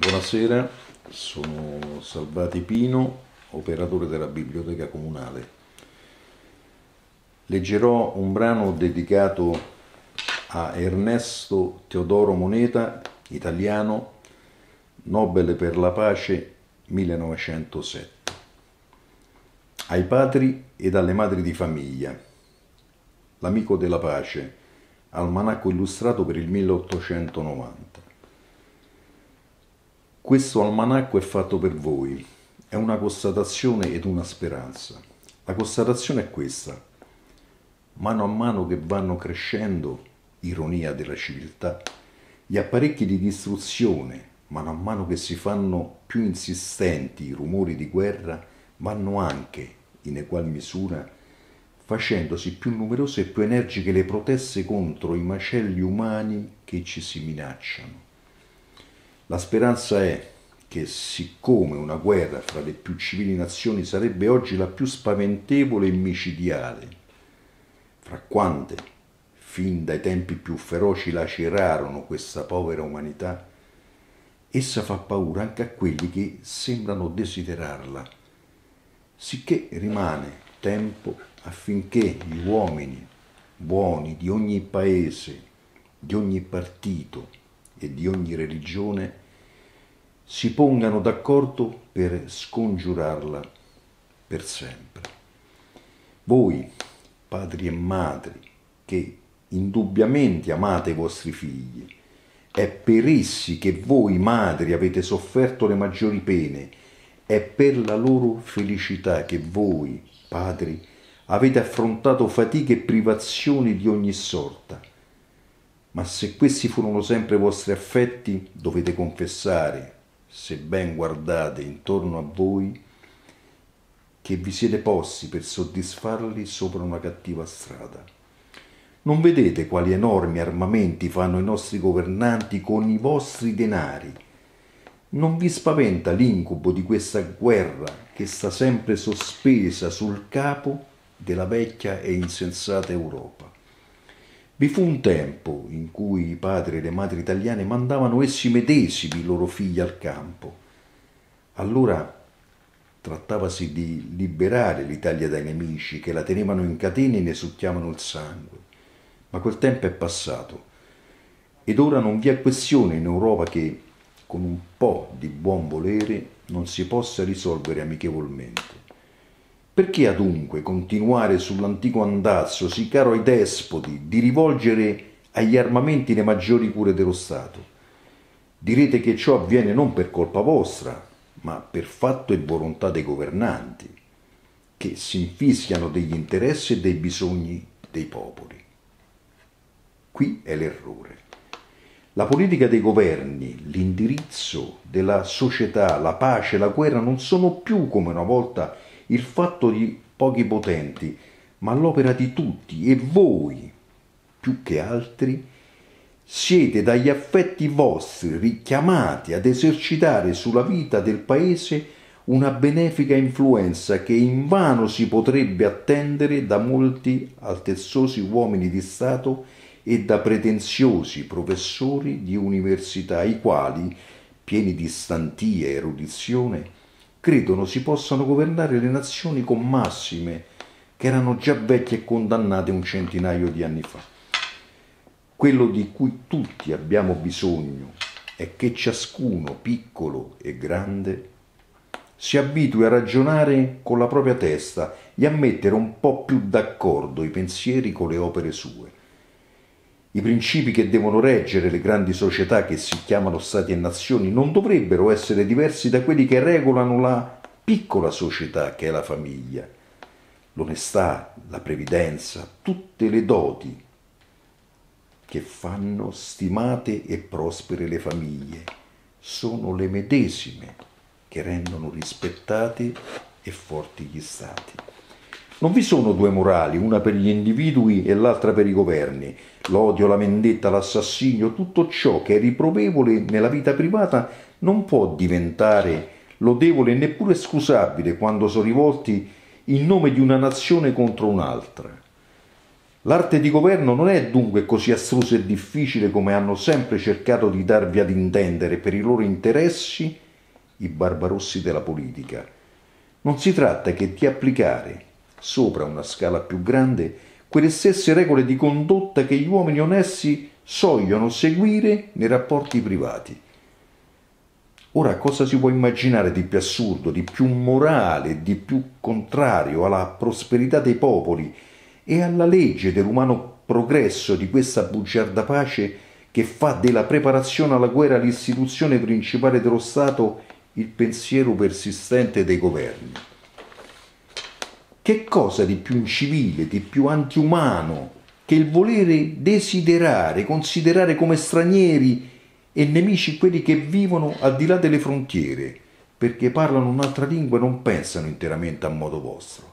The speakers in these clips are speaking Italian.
Buonasera, sono Salvati Pino, operatore della Biblioteca Comunale. Leggerò un brano dedicato a Ernesto Teodoro Moneta, italiano, Nobel per la pace 1907. Ai padri ed alle madri di famiglia, l'amico della pace, almanacco illustrato per il 1890. Questo almanacco è fatto per voi, è una constatazione ed una speranza. La constatazione è questa: mano a mano che vanno crescendo, ironia della civiltà, gli apparecchi di distruzione, mano a mano che si fanno più insistenti i rumori di guerra, vanno anche, in egual misura, facendosi più numerose e più energiche le proteste contro i macelli umani che ci si minacciano. La speranza è che, siccome una guerra fra le più civili nazioni sarebbe oggi la più spaventevole e micidiale, fra quante, fin dai tempi più feroci, lacerarono questa povera umanità, essa fa paura anche a quelli che sembrano desiderarla, sicché rimane tempo affinché gli uomini buoni di ogni paese, di ogni partito e di ogni religione si pongano d'accordo per scongiurarla per sempre. Voi, padri e madri, che indubbiamente amate i vostri figli, è per essi che voi, madri, avete sofferto le maggiori pene, è per la loro felicità che voi, padri, avete affrontato fatiche e privazioni di ogni sorta. Ma se questi furono sempre i vostri affetti, dovete confessare, se ben guardate intorno a voi, che vi siete posti per soddisfarli sopra una cattiva strada. Non vedete quali enormi armamenti fanno i nostri governanti con i vostri denari? Non vi spaventa l'incubo di questa guerra che sta sempre sospesa sul capo della vecchia e insensata Europa? Vi fu un tempo in cui i padri e le madri italiane mandavano essi medesimi i loro figli al campo. Allora trattavasi di liberare l'Italia dai nemici che la tenevano in catene e ne succhiavano il sangue. Ma quel tempo è passato ed ora non vi è questione in Europa che, con un po' di buon volere, non si possa risolvere amichevolmente. Perché adunque continuare sull'antico andazzo, sì caro ai despoti, di rivolgere agli armamenti le maggiori cure dello Stato? Direte che ciò avviene non per colpa vostra, ma per fatto e volontà dei governanti, che si infischiano degli interessi e dei bisogni dei popoli. Qui è l'errore. La politica dei governi, l'indirizzo della società, la pace, la guerra non sono più come una volta il fatto di pochi potenti, ma l'opera di tutti, e voi, più che altri, siete dagli affetti vostri richiamati ad esercitare sulla vita del paese una benefica influenza che invano si potrebbe attendere da molti altezzosi uomini di Stato e da pretenziosi professori di università, i quali, pieni di stantia e erudizione, credono si possano governare le nazioni con massime che erano già vecchie e condannate un centinaio di anni fa. Quello di cui tutti abbiamo bisogno è che ciascuno, piccolo e grande, si abitui a ragionare con la propria testa e a mettere un po' più d'accordo i pensieri con le opere sue. I principi che devono reggere le grandi società che si chiamano Stati e Nazioni non dovrebbero essere diversi da quelli che regolano la piccola società che è la famiglia. L'onestà, la previdenza, tutte le doti che fanno stimate e prospere le famiglie sono le medesime che rendono rispettati e forti gli Stati. Non vi sono due morali, una per gli individui e l'altra per i governi. L'odio, la vendetta, l'assassinio, tutto ciò che è riprovevole nella vita privata non può diventare lodevole e neppure scusabile quando sono rivolti in nome di una nazione contro un'altra. L'arte di governo non è dunque così astrusa e difficile come hanno sempre cercato di darvi ad intendere per i loro interessi i barbarossi della politica. Non si tratta che di applicare, sopra una scala più grande, quelle stesse regole di condotta che gli uomini onesti sogliono seguire nei rapporti privati. Ora, cosa si può immaginare di più assurdo, di più morale, di più contrario alla prosperità dei popoli e alla legge dell'umano progresso di questa bugiarda pace che fa della preparazione alla guerra l'istituzione principale dello Stato, il pensiero persistente dei governi? Che cosa di più incivile, di più antiumano che il volere desiderare, considerare come stranieri e nemici quelli che vivono al di là delle frontiere, perché parlano un'altra lingua e non pensano interamente a modo vostro?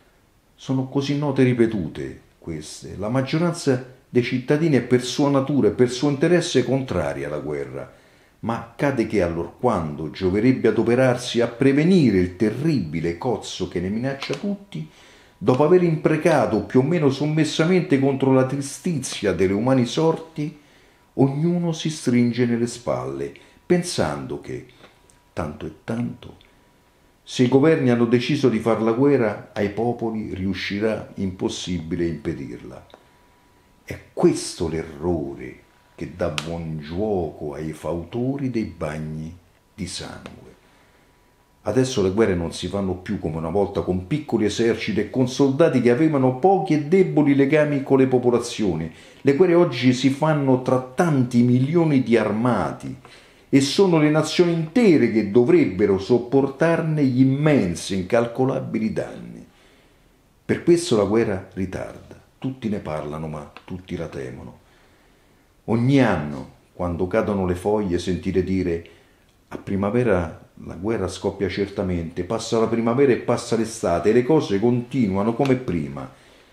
Sono così note e ripetute queste. La maggioranza dei cittadini è per sua natura e per suo interesse contraria alla guerra, ma accade che allorquando gioverebbe adoperarsi a prevenire il terribile cozzo che ne minaccia tutti, dopo aver imprecato più o meno sommessamente contro la tristizia delle umane sorti, ognuno si stringe nelle spalle, pensando che, tanto e tanto, se i governi hanno deciso di far la guerra ai popoli, riuscirà impossibile impedirla. È questo l'errore che dà buon giuoco ai fautori dei bagni di sangue. Adesso le guerre non si fanno più come una volta con piccoli eserciti e con soldati che avevano pochi e deboli legami con le popolazioni. Le guerre oggi si fanno tra tanti milioni di armati e sono le nazioni intere che dovrebbero sopportarne gli immensi e incalcolabili danni. Per questo la guerra ritarda. Tutti ne parlano, ma tutti la temono. Ogni anno, quando cadono le foglie, sentire dire a primavera la guerra scoppia certamente, passa la primavera e passa l'estate e le cose continuano come prima.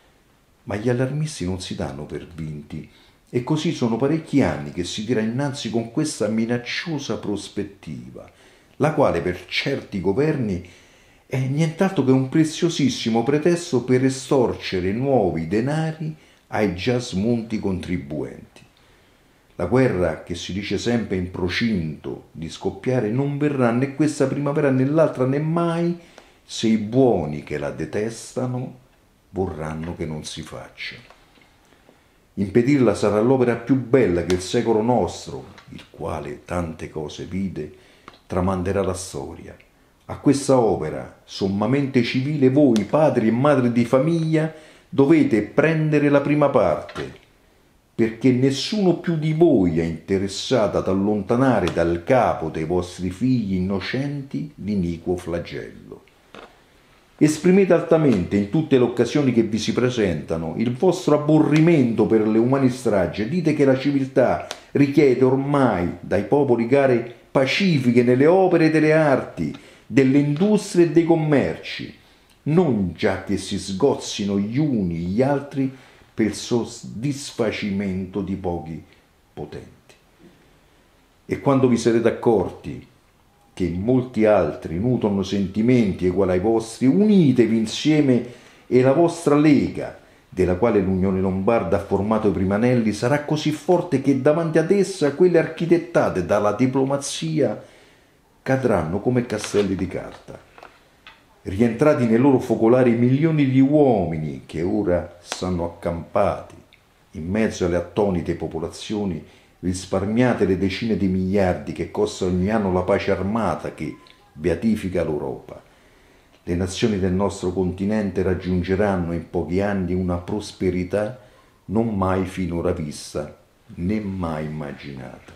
Ma gli allarmisti non si danno per vinti e così sono parecchi anni che si tira innanzi con questa minacciosa prospettiva, la quale per certi governi è nient'altro che un preziosissimo pretesto per estorcere nuovi denari ai già smunti contribuenti. La guerra, che si dice sempre in procinto di scoppiare, non verrà né questa primavera né l'altra né mai se i buoni che la detestano vorranno che non si faccia. Impedirla sarà l'opera più bella che il secolo nostro, il quale tante cose vide, tramanderà la storia. A questa opera, sommamente civile, voi, padri e madri di famiglia, dovete prendere la prima parte, perché nessuno più di voi è interessato ad allontanare dal capo dei vostri figli innocenti l'iniquo flagello. Esprimete altamente in tutte le occasioni che vi si presentano il vostro aborrimento per le umane stragi. Dite che la civiltà richiede ormai dai popoli gare pacifiche nelle opere delle arti, delle industrie e dei commerci, non già che si sgozzino gli uni gli altri per il soddisfacimento di pochi potenti. E quando vi sarete accorti che molti altri nutrono sentimenti uguali ai vostri, unitevi insieme e la vostra lega, della quale l'Unione Lombarda ha formato i primi anelli, sarà così forte che davanti ad essa quelle architettate dalla diplomazia cadranno come castelli di carta. Rientrati nei loro focolari milioni di uomini che ora stanno accampati in mezzo alle attonite popolazioni, risparmiate le decine di miliardi che costa ogni anno la pace armata che beatifica l'Europa. Le nazioni del nostro continente raggiungeranno in pochi anni una prosperità non mai finora vista né mai immaginata.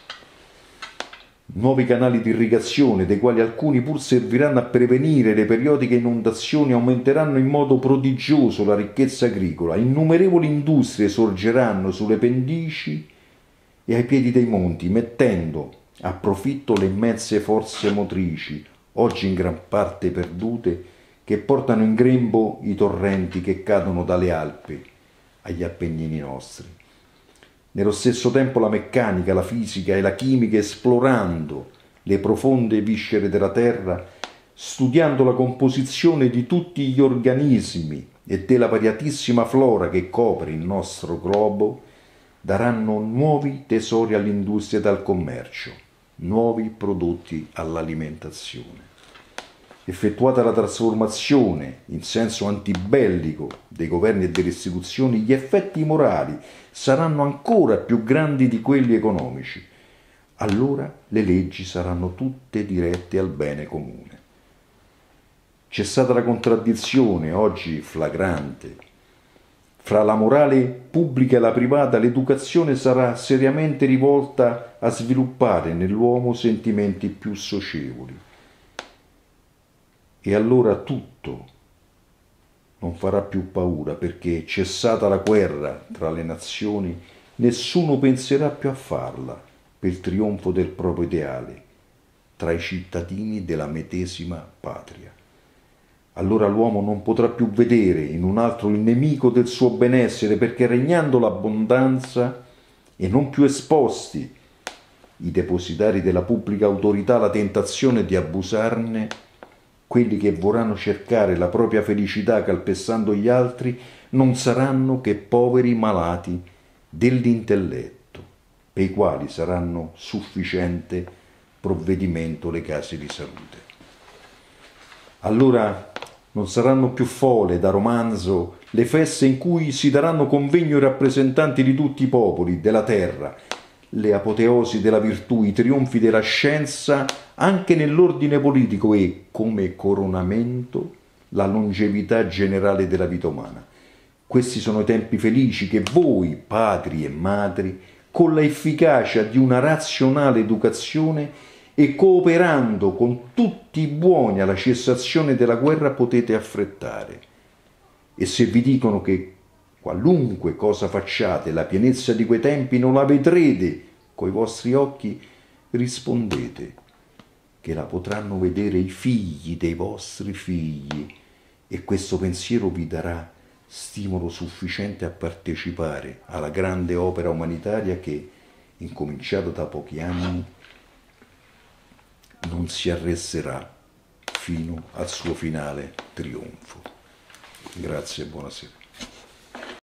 Nuovi canali di irrigazione, dei quali alcuni pur serviranno a prevenire le periodiche inondazioni, aumenteranno in modo prodigioso la ricchezza agricola. Innumerevoli industrie sorgeranno sulle pendici e ai piedi dei monti, mettendo a profitto le immense forze motrici, oggi in gran parte perdute, che portano in grembo i torrenti che cadono dalle Alpi agli Appennini nostri. Nello stesso tempo la meccanica, la fisica e la chimica, esplorando le profonde viscere della terra, studiando la composizione di tutti gli organismi e della variatissima flora che copre il nostro globo daranno nuovi tesori all'industria e al commercio, nuovi prodotti all'alimentazione. Effettuata la trasformazione in senso antibellico dei governi e delle istituzioni, gli effetti morali saranno ancora più grandi di quelli economici. Allora le leggi saranno tutte dirette al bene comune. Cessata la contraddizione, oggi flagrante, fra la morale pubblica e la privata, l'educazione sarà seriamente rivolta a sviluppare nell'uomo sentimenti più socievoli. E allora tutto non farà più paura, perché cessata la guerra tra le nazioni, nessuno penserà più a farla per il trionfo del proprio ideale tra i cittadini della medesima patria. Allora l'uomo non potrà più vedere in un altro il nemico del suo benessere, perché regnando l'abbondanza e non più esposti i depositari della pubblica autorità alla tentazione di abusarne, quelli che vorranno cercare la propria felicità calpestando gli altri non saranno che poveri malati dell'intelletto, per i quali saranno sufficiente provvedimento le case di salute. Allora non saranno più fole da romanzo le feste in cui si daranno convegno ai rappresentanti di tutti i popoli della terra, le apoteosi della virtù, i trionfi della scienza anche nell'ordine politico e, come coronamento, la longevità generale della vita umana. Questi sono i tempi felici che voi, padri e madri, con l'efficacia di una razionale educazione e cooperando con tutti i buoni alla cessazione della guerra potete affrettare. E se vi dicono che qualunque cosa facciate, la pienezza di quei tempi non la vedrete coi vostri occhi, rispondete che la potranno vedere i figli dei vostri figli, e questo pensiero vi darà stimolo sufficiente a partecipare alla grande opera umanitaria che, incominciata da pochi anni, non si arresterà fino al suo finale trionfo. Grazie e buonasera.